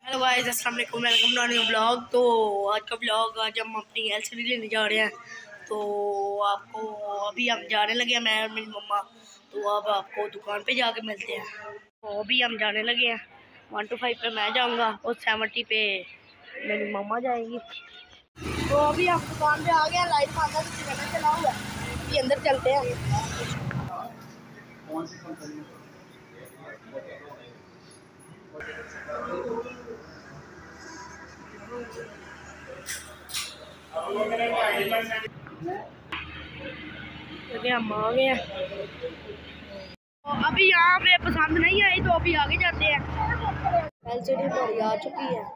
Hello guys, अस्सलाम वालेकुम। Welcome to new blog. तो आज का ब्लॉग, आज हम अपनी एलसीडी लेने जा रहे हैं। तो आपको अभी हम जाने लगे हैं, मैं और मेरी मम्मा। तो अब आपको दुकान पे जाके मिलते हैं। तो अभी हम जाने लगे हैं। 1 to 5 पे मैं जाऊंगा और 70 पे मेरी मम्मा जाएंगी। तो अभी हम दुकान पे आ गए हैं। लाइट मारना तो चला हुआ है, अभी अंदर चलते हैं। हम आ गए हैं। तो अभी यहाँ पे पसंद नहीं आई तो अभी आगे जाते हैं। एलसीडी हमारी आ चुकी है।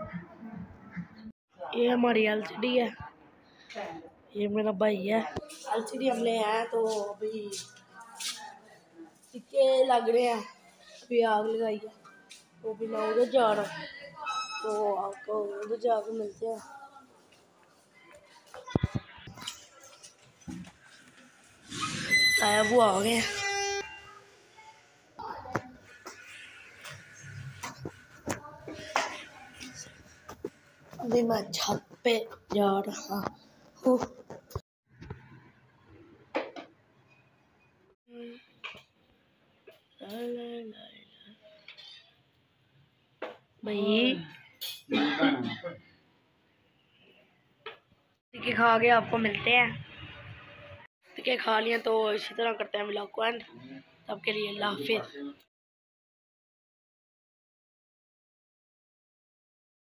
ये हमारी एलसीडी है, ये मेरा भाई है। एलसीडी हम ले आए तो अभी टिक्के लग रहे हैं, अभी आग लगाई है। तो अभी मैं उधर जा रहा हूँ, तो आपको उधर जाकर मिलते हैं। वो आ गए हैं। अभी मैं छत पे जा रहा हूँ। भाई टिक्के खा के आपको मिलते हैं। टिक्के खा लिए तो इसी तरह करते हैं व्लॉग को एंड। तब के लिए अल्लाह हाफिज़।